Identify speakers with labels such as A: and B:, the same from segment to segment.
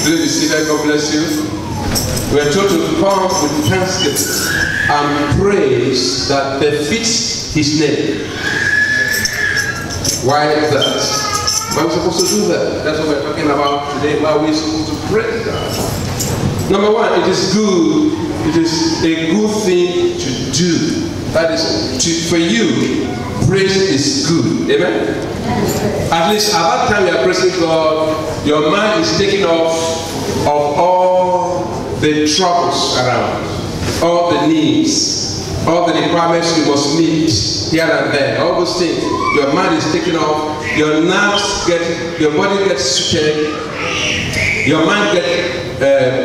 A: Please be seated. God bless you. We are told to come with thanksgiving and praise that befits His name. Why is that? Why are we supposed to do that? That's what we're talking about today. Why are we supposed to praise God? Number one, it is good. It is a good thing to do. That is, for you, praise is good. Amen? At least at that time you are praising God, your mind is taken off of all the troubles around, all the needs, all the requirements you must meet here and there, all those things. Your mind is taken off, your nerves get, your body gets suited, your mind gets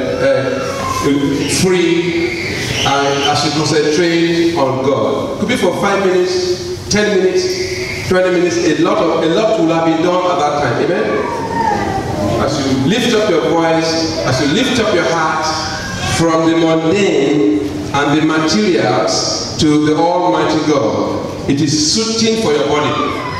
A: free, and as you concentrate on God. Could be for 5 minutes, 10 minutes, 20 minutes, a lot will have been done at that time. Amen? As you lift up your voice, as you lift up your heart from the mundane and the materials to the Almighty God, it is suiting for your body.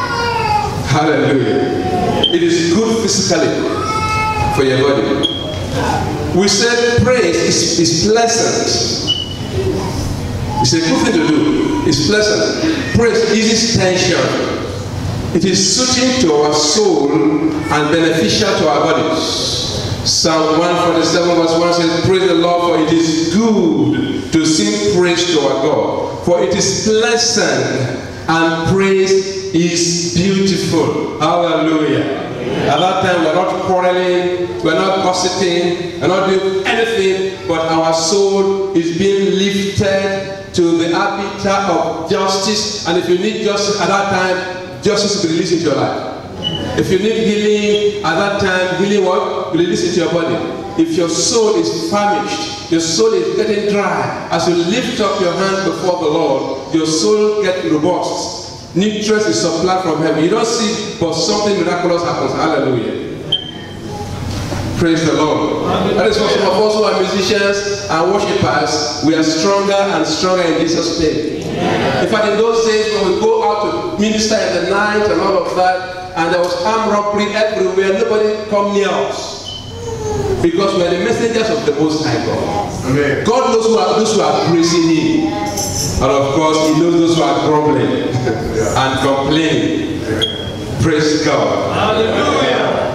A: Hallelujah. It is good physically for your body. We said praise is pleasant. It's a good thing to do. It's pleasant. Praise eases tension. It is suiting to our soul and beneficial to our bodies. Psalm 147 verse 1 says, praise the Lord, for it is good to sing praise to our God. For it is pleasant and praise is beautiful. Hallelujah. At that time, we're not quarreling, we're not gossiping, we're not doing anything, but our soul is being lifted to the arbiter of justice. And if you need justice at that time, justice will be released into your life. If you need healing at that time, healing what? Will release into your body. If your soul is famished, your soul is getting dry, as you lift up your hands before the Lord, your soul gets robust. Nutrients is supplied from heaven. You don't see, but something miraculous happens. Hallelujah. Praise the Lord. That is for some of us who are musicians and worshippers. We are stronger and stronger in Jesus' name. In fact, in those days when we go out to minister in the night and all of that, and there was armed robbery everywhere, nobody come near us. Because we are the messengers of the Most High God. Amen. God knows those who are praising Him. And of course, He knows those who are grumbling and complaining. Praise God. Hallelujah.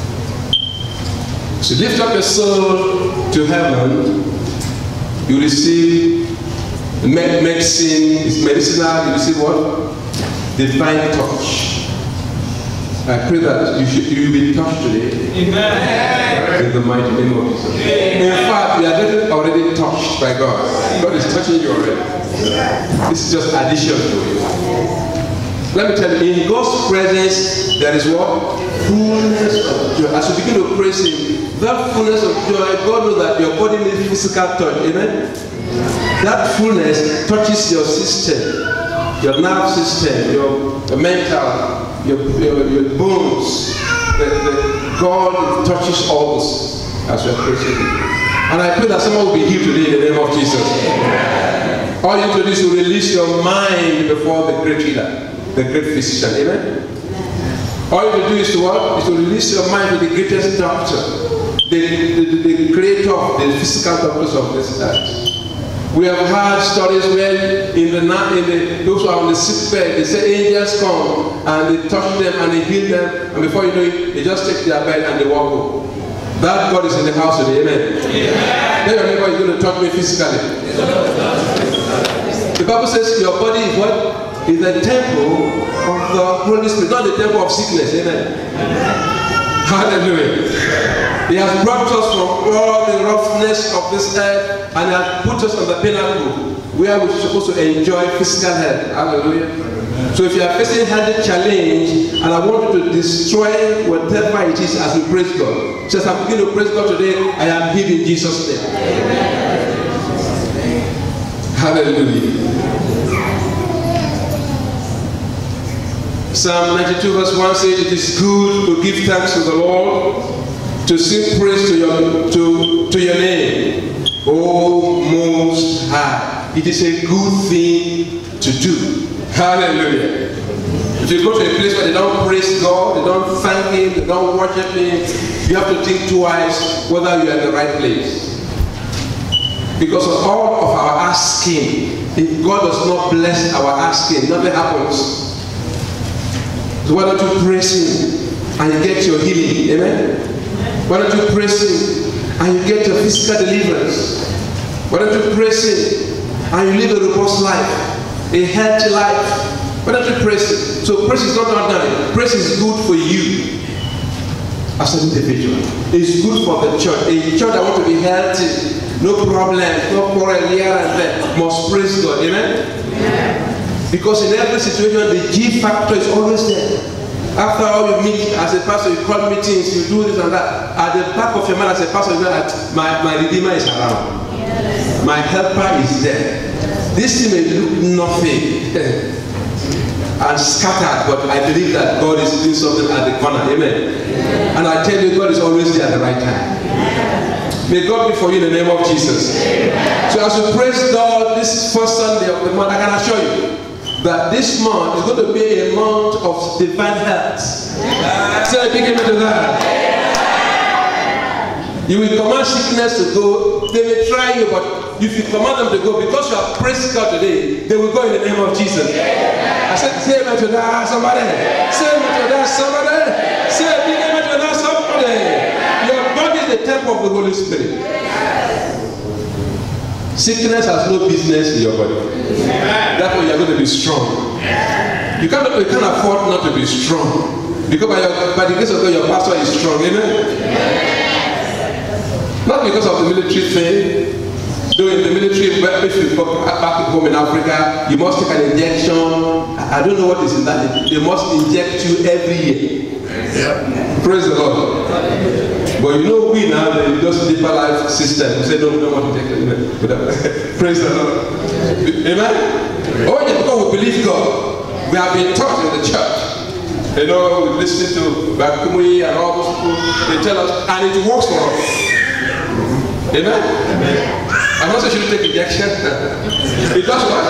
A: So lift up your soul to heaven. You receive medicine, it's medicinal. You receive what? Divine touch. I pray that you will be touched today. Amen. In the mighty name of Jesus. Amen. In fact, you are getting already touched by God. God is touching you already. This is just addition to it. Let me tell you, in God's presence, there is what? Fullness of joy. As you begin to praise Him, that fullness of joy, God knows that your body needs physical touch. Amen? That fullness touches your system, your nerve system, your mental, your bones. God touches all this as you are praising Him. And I pray that someone will be healed today in the name of Jesus. All you need to do is to release your mind before the great healer, the great physician. Amen? All you need to do is to what? Is to release your mind to the greatest doctor, the creator of the physical doctors of this earth. We have heard stories where those who are on the sick bed, they say angels come and they touch them and they heal them, and before you know it, they just take their bed and they walk home. That God is in the house today. Amen. Tell your neighbor, you're going to touch me physically. The Bible says your body is what? Is the temple of the Holy Spirit, not the temple of sickness. Amen. Hallelujah. He has brought us from all the roughness of this earth and has put us on the pinnacle where we're supposed to enjoy physical health. Hallelujah. So if you are facing health challenge and I want you to destroy whatever it is as we praise God, just I'm beginning to praise God today, I am healed in Jesus' name. Hallelujah. Psalm 92 verse 1 says, it is good to give thanks to the Lord, to sing praise to your name, O Most High. It is a good thing to do. Hallelujah. If you go to a place where they don't praise God, they don't thank Him, they don't worship Him, you have to think twice whether you are in the right place. Because of all of our asking, if God does not bless our asking, nothing happens. So why don't you praise Him and you get your healing? Amen? Why don't you praise Him and you get your physical deliverance? Why don't you praise Him and you live a robust life, a healthy life? Why don't you praise Him? So praise is not ordinary. Praise is good for you as an individual. It's good for the church. A church that wants to be healthy, no problems, no quarrel here and there, must praise God. Amen? Yeah. Because in every situation, the G factor is always there. After all you meet as a pastor, you call meetings, you do this and that. At the back of your mind as a pastor, you know that my Redeemer is around. Yes. My helper is there. This thing may look nothing and scattered, but I believe that God is doing something at the corner. Amen? Yeah. And I tell you, God is always there at the right time. Yeah. May God be for you in the name of Jesus. Amen. So as you praise God this first Sunday of the month, I can assure you that this month is going to be a month of divine health. Say, begin to that. You will command sickness to go. They may try you, but if you command them to go, because you have praised God today, they will go in the name of Jesus. I said, say amen to that, somebody. Say amen to that, somebody. Say amen to that, somebody. The temple of the Holy Spirit. Sickness has no business in your body. Therefore, you are going to be strong. You can't afford not to be strong. Because by the grace of God, your pastor is strong. Amen? Not because of the military thing. Though in the military, if you go back home in Africa, you must take an injection. I don't know what is in that. They must inject you every year. Praise the Lord. But you know, we now, they just deeper life system. We say, no, we don't want to take it. Praise the Lord. Amen? Oh, yeah, because we believe God. We have been taught in the church. You know, we listen to Bakumui and all those people. They tell us, and it works for us. Amen? Amen. I'm not saying you shouldn't take injection. It does work.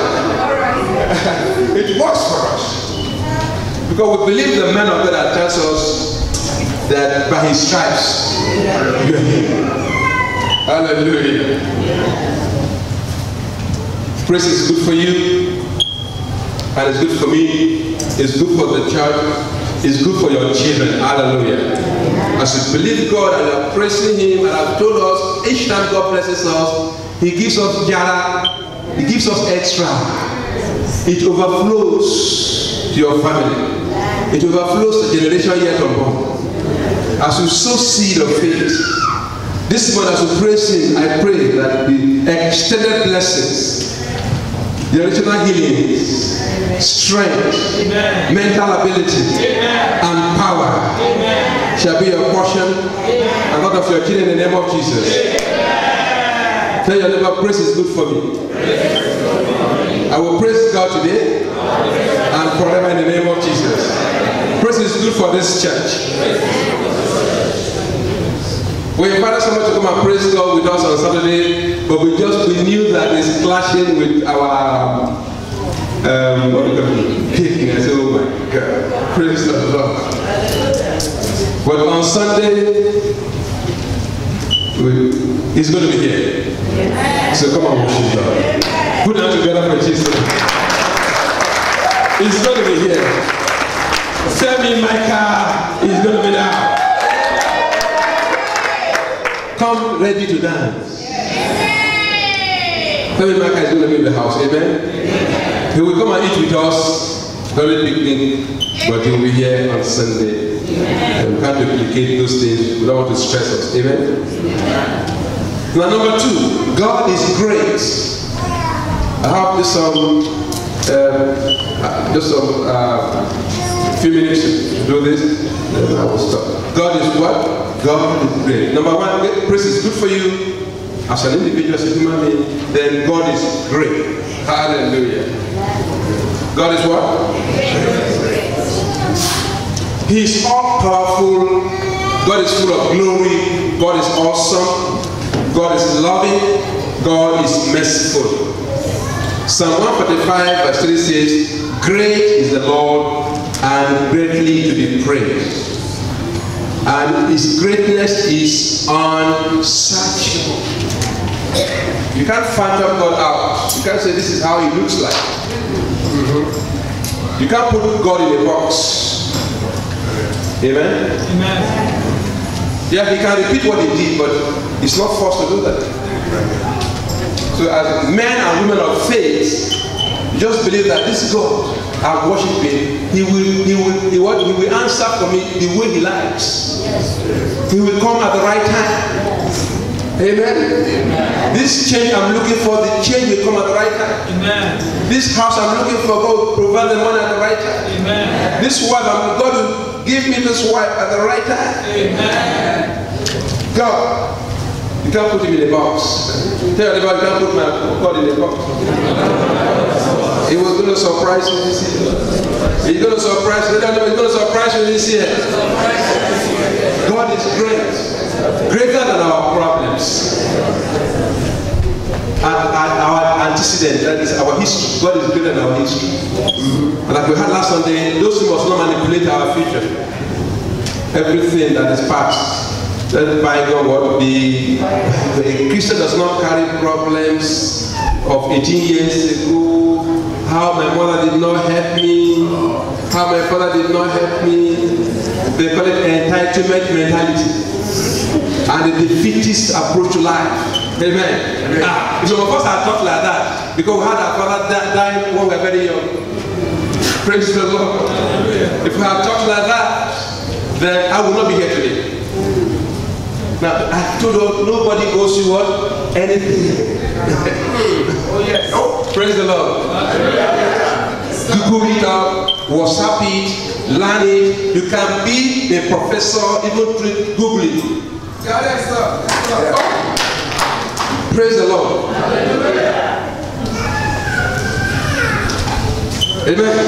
A: It works for us. Because we believe the man of God that tells us that by His stripes you are healed. Hallelujah. Praise is good for you, and it's good for me, it's good for the church, it's good for your children. Hallelujah. As we believe God and you are praising Him, and I've told us each time God blesses us, He gives us jara, He gives us extra. It overflows to your family. It overflows to generation yet unborn. As you sow seed of faith, this month as we praise Him, I pray that the extended blessings, the original healings, strength, Amen. Mental ability, Amen. And power, Amen. Shall be your portion, Amen. And that of your children in the name of Jesus. Amen. Tell your neighbor, praise is good for me. I will praise God today and forever in the name of Jesus. Praise is good for this church. We invited someone to come and praise God with us on Saturday, but we knew that it's clashing with our picking. I said, oh my God, praise the Lord. But on Sunday, he's going to be here. So come on, worship God. Put them together for Jesus. He's going to be here. Femi Micah is going to be there. Come ready to dance. Femi Micah is going to be in the house. Amen. He will come and eat with us. Very big thing. But he will be here on Sunday. And we can't duplicate those things. We don't want to stress us. Amen. Now, number 2, God is great. I have this few minutes to do this, then I will stop. God is what? God is great. Number 1, praise is good for you as an individual, as a human being. Then God is great. Hallelujah. God is what? He is all powerful. God is full of glory. God is awesome. God is loving. God is merciful. Psalm 145 verse 3 says, great is the Lord and greatly to be praised. And his greatness is unsearchable. You can't phantom God out. You can't say this is how he looks like. You can't put God in a box. Amen? Amen. Yeah, he can repeat what he did, but he's not forced to do that. So as men and women of faith, you just believe that this God I'm worshiping, he will answer for me the way he likes. He will come at the right time. Amen. Amen. This change I'm looking for, the change will come at the right time. Amen. This house I'm looking for, God will provide the money at the right time. Amen. This wife, God will give me this wife at the right time. Amen. God, you can't put him in a box. Tell everybody, you can't put my God in a box. He was going to surprise you this year. He's going to surprise you. He's going to surprise you this year. God is great. Greater than our problems. And our antecedent, that is our history. God is greater than our history. And like we had last Sunday, those who must not manipulate our future. Everything that is past. That bygone what be. A Christian does not carry problems of 18 years ago. How my mother did not help me. How my father did not help me. They call it entitlement mentality. And the defeatist approach to life. Amen. If some of us had thought like that, because we had our father die when we were very young. Praise the Lord. If we had thought like that, then I would not be here today. Now, I told you, nobody goes through what? Anything. Oh, yes. Oh, praise the Lord. Google it out, WhatsApp it, learn it. You can be a professor even through Googling. Praise the Lord. Amen.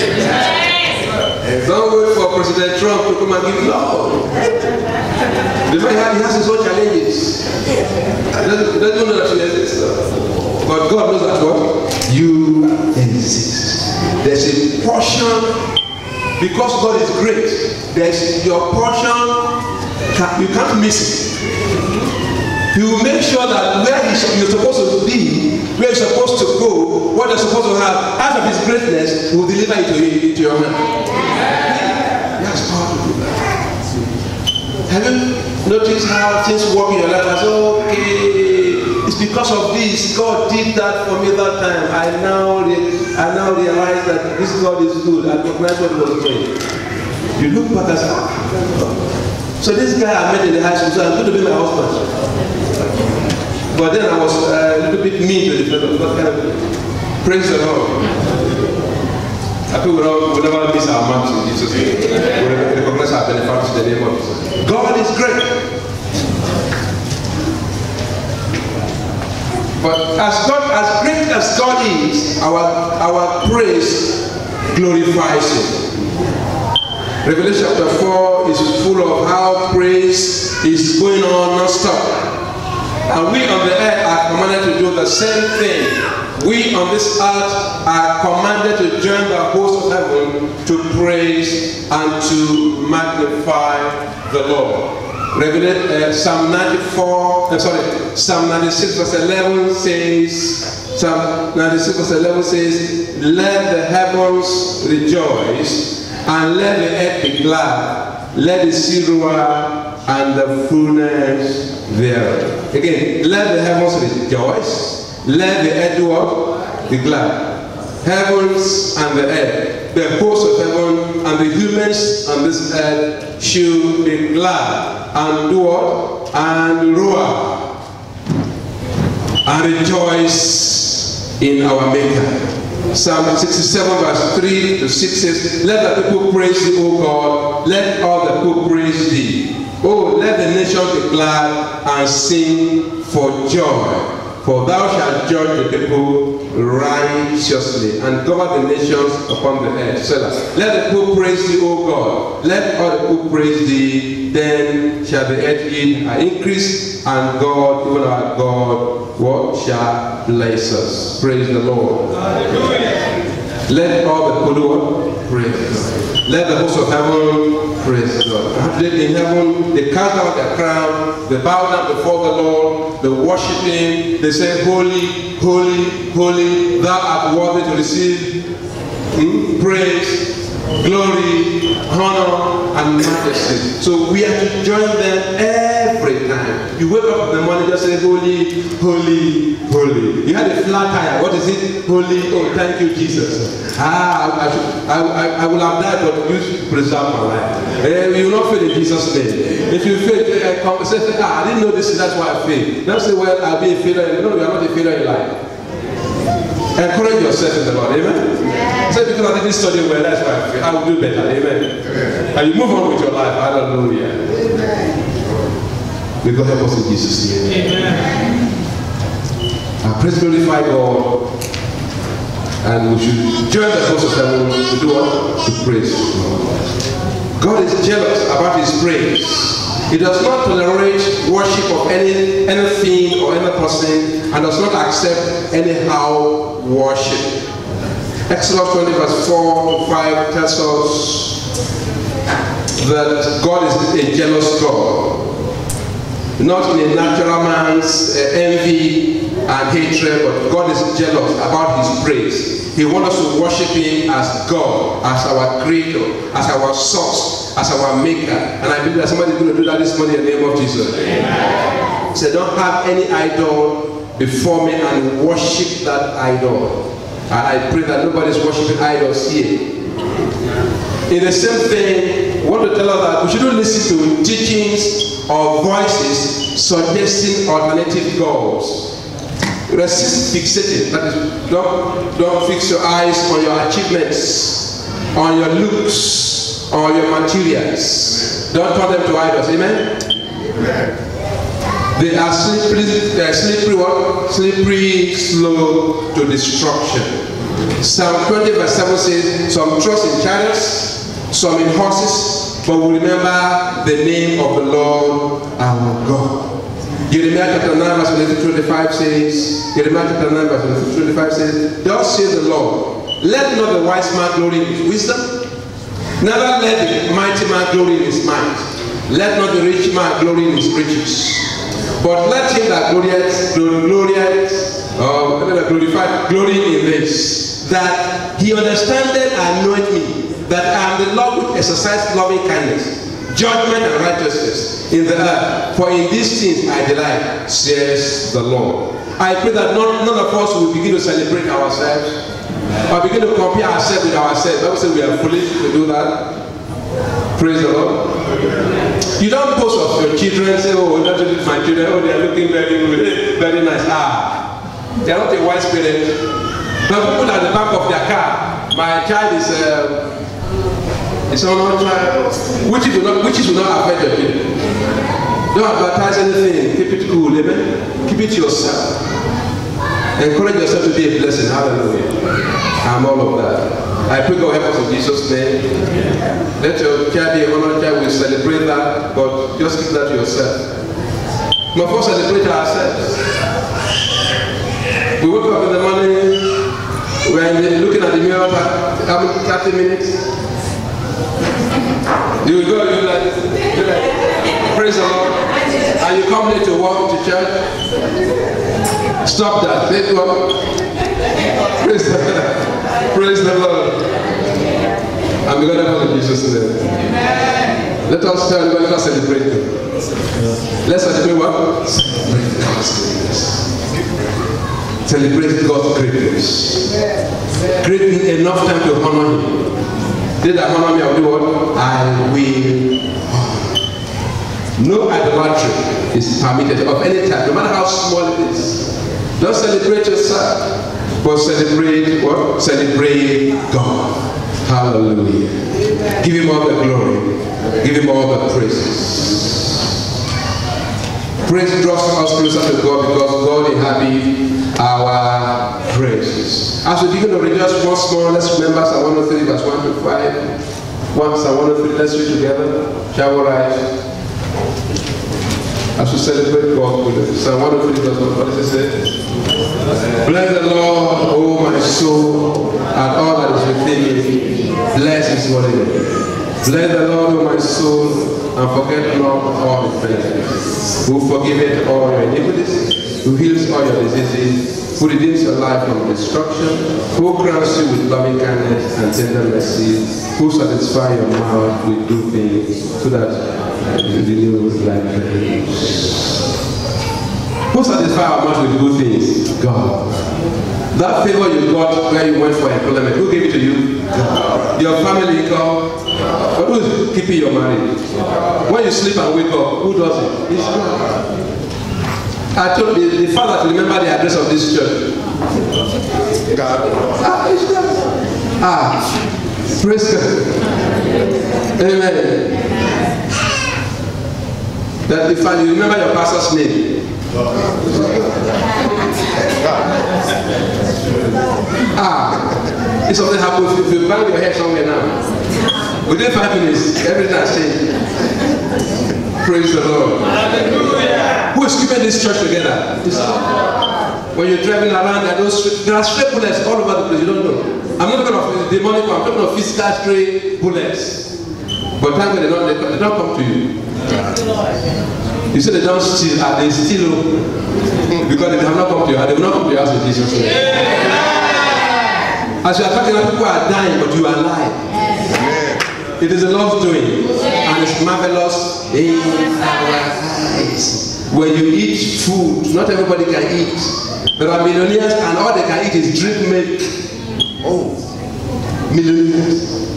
A: Don't wait for President Trump to come and give law. The man he has his own challenges. Doesn't know that he exists. But God knows that what? You exist. There's a portion, because God is great, there's your portion, you can't miss it. He will make sure that where you're supposed to be, where you're supposed to go, what you're supposed to have, out of his greatness, he will deliver it to your hand. He has power to do that. Have you noticed how things work in your life? I say, okay, it's because of this. God did that for me that time. I now realize that this God is good. I recognize what he was doing. You look back and say, so this guy I met in the high school, so I'm going to be my husband. But then I was a little bit mean to the fellow. Kind of, praise the Lord. I think we'll never miss our marks in Jesus' name. We'll recognize our benefactors in the name of Jesus. God is great. But as great as God is, our praise glorifies him. Revelation chapter 4 is full of how praise is going on non-stop. And we on the earth are commanded to do the same thing. We on this earth are commanded to join the host of heaven to praise and to magnify the Lord. Psalm 96 verse 11 says, let the heavens rejoice and let the earth be glad. Let the sea roar and the fullness thereof. Again, let the heavens rejoice. Let the earth do what? Be glad. Heavens and the earth, the hosts of heaven and the humans on this earth should be glad and do what? And roar and rejoice in our Maker. Psalm 67 verse 3 to 6 says, let the people praise thee, O God. Let all the people praise thee. Oh, let the nations be glad and sing for joy. For thou shalt judge the people righteously and govern the nations upon the earth. So let the people praise thee, O God. Let all the people praise thee. Then shall the earth yield an increase, and God, even our God, what shall bless us. Praise the Lord. Hallelujah. Let all the people praise God. Let the host of heaven praise God. In heaven, they cast down their crown, they bow down before the Lord, they worship Him, they say, Holy, holy, holy, thou art worthy to receive praise, glory, honor, and majesty. So we have to join them every time. You wake up in the morning, just say, Holy, holy, holy. You had a flat tire. What is it? Holy. Oh, thank you, Jesus. I will have died, but you should preserve my life. You will not fail in Jesus' name. If you fail, say, I didn't know this, that's why I failed. Don't say, well, I'll be a failure. No, you are not a failure in life. Encourage yourself in the Lord, amen? Say, because I didn't study well, that's why I failed. I will do better, amen? And you move on with your life, hallelujah. May God help us in Jesus' name. Amen. Praise, glorify God. And we should join the host of heaven to do what? To praise God. God is jealous about His praise. He does not tolerate worship of anything or any person, and does not accept anyhow worship. Exodus 20 verse 4 to 5 tells us that God is a jealous God. Not in a natural man's envy and hatred, but God is jealous about His praise. He wants us to worship Him as God, as our Creator, as our source, as our Maker. And I believe that somebody is going to do that this morning in the name of Jesus. Amen. So don't have any idol before me and worship that idol. And I pray that nobody is worshiping idols here. In the same thing, I want to tell us that we shouldn't listen to teachings or voices suggesting alternative goals. Resist fixating. That is, don't fix your eyes on your achievements, on your looks, on your materials. Don't turn them to idols. Amen? They are slippery, slow to destruction. Psalm 20 verse 7 says, some trust in chariots, some in horses, but we remember the name of the Lord our God. Jeremiah chapter 9 verse 25 says, thus says the Lord, let not the wise man glory in his wisdom, neither let the mighty man glory in his might, let not the rich man glory in his riches, but let him that glorified glory in this, that he understandeth and knoweth me, that I am the Lord which exercise loving kindness, judgment and righteousness in the earth. For in these things I delight, says the Lord. I pray that none of us will begin to celebrate ourselves or begin to compare ourselves with ourselves. I would say we are foolish to do that. Praise the Lord. You don't post of your children and say, oh, not to my children, oh, they are looking very good, very nice. They are not a wise parent. But people at the back of their car, my child is another child, which will not affect your kid. Don't advertise anything. Keep it cool, amen? Keep it to yourself. Encourage yourself to be a blessing. Hallelujah. I'm all of that. I pray God help us in Jesus' name. Let your child be a honored child. We celebrate that, but just keep that to yourself. We must celebrate ourselves. We wake up in the morning, we are looking at the mirror, having 30 minutes. You will go, you like praise the Lord, and you come here to walk to church. Stop that. Praise the Lord. Praise the Lord. And we're going to have in Jesus' name. Let us tell you, let us celebrate Him. Let's celebrate what? Celebrate God's greatness. Celebrate God's greatness. Great enough time to honor Him. They that honor me, I will do what? I will honor. No idolatry is permitted of any type, no matter how small it is. Don't celebrate yourself, but celebrate what? Celebrate God. Hallelujah. Amen. Give Him all the glory. Give Him all the praises. Praise draws us closer to God because God inhabits our praises. As we begin to read just once more, let's remember Psalm 103 verse 1 to 5. Psalm 103, let's read together. Shall we rise? As we celebrate God with us. Psalm 103 verse 1, what does it say? Bless the Lord, O my soul, and all that is within me. Bless his holy name. Bless the Lord, O my soul, and forget not all his benefits. Who forgiveth all your iniquities, who heals all your diseases, who redeems your life from destruction, who crowns you with loving kindness and tender mercy, who satisfies your mouth with good things, so that you renew like who satisfies our mouth with good things? God. That favor you got where you went for employment, who gave it to you? God. Your family, God. But who's keeping your marriage? When you sleep and wake up, who does it? It's God. I told the father to remember the address of this church. God. It's God. Praise God. Amen. That if you remember your pastor's name. If something happens, if you bang your head somewhere now, within 5 minutes, everything has changed. Praise the Lord. Hallelujah. Who is keeping this church together? When you're driving around, there are stray bullets all over the place. You don't know. I'm not talking of demonic, I'm talking of physical stray bullets. But time when they don't come to you. You say they don't steal, and they steal because they have not come to you, and they will not come to your house in Jesus' name. As you are talking, people are dying, but you are alive. It is the Lord's doing, and it's marvelous in our eyes. When you eat food, not everybody can eat. There are millionaires, and all they can eat is drink milk. Oh, millionaires.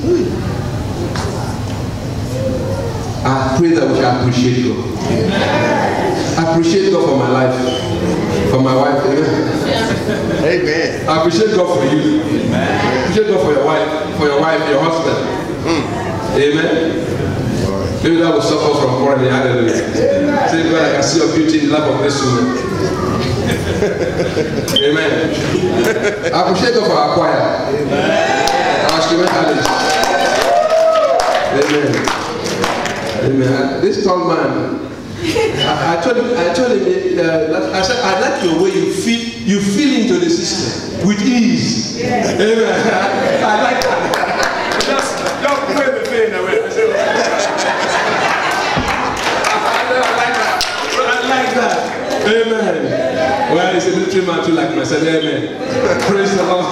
A: I pray that we shall appreciate God. I appreciate God for my life, for my wife. Amen. Amen. I appreciate God for you. Amen. I appreciate God for your wife, your husband. Amen. Maybe that will stop us from quarreling. Hallelujah. Say, God, I can see your beauty in the life of this woman. Amen. I appreciate God for our choir. Amen. Our instrumentalists. Amen. Amen. This tall man, I told him, I said, I like your way you feel into the system with ease. Amen. I like that. Just put the pain away. I like that. Amen. Well, he's a military man too, like myself. Amen. Praise the Lord.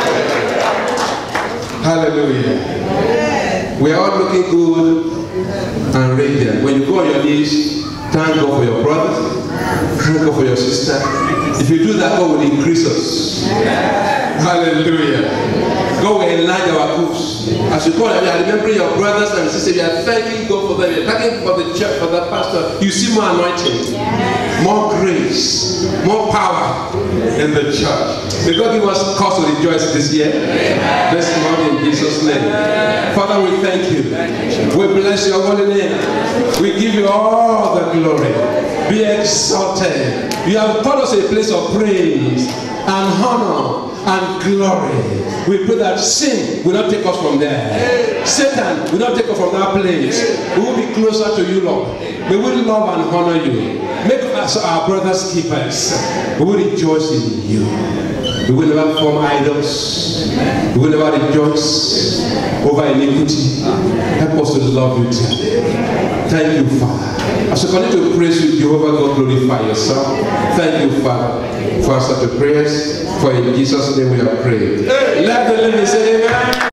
A: Hallelujah. We are all looking good and radiant. When you go on your knees, thank God for your brother, thank God for your sister. If you do that, God will increase us. Hallelujah. God will enlarge our groups. As you call them, you are remembering your brothers and sisters. You are thanking God for them. You are thanking for the church, for the pastor. You see more anointing, more grace, more power in the church. May God give us cause to rejoice this year, this month in Jesus' name. Father, we thank you. We bless your holy name. We give you all the glory. Be exalted. You have taught us a place of praise and honor and glory. We pray that sin will not take us from there. Satan will not take us from that place. We will be closer to you, Lord. We will love and honor you. Make us our brothers keepers. We will rejoice in you. We will never form idols. We will never rejoice over iniquity. Help us to love you too. Thank you, Father. As we continue to praise you, Jehovah God, glorify yourself. Thank you, Father, for answer to prayers. For in Jesus' name we have prayed. Let the living say amen.